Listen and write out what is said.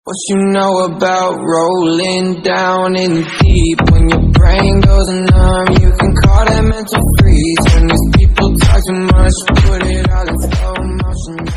What you know about rolling down in the deep? When your brain goes numb, you can call that mental freeze. When these people talk too much, put it all in slow motion.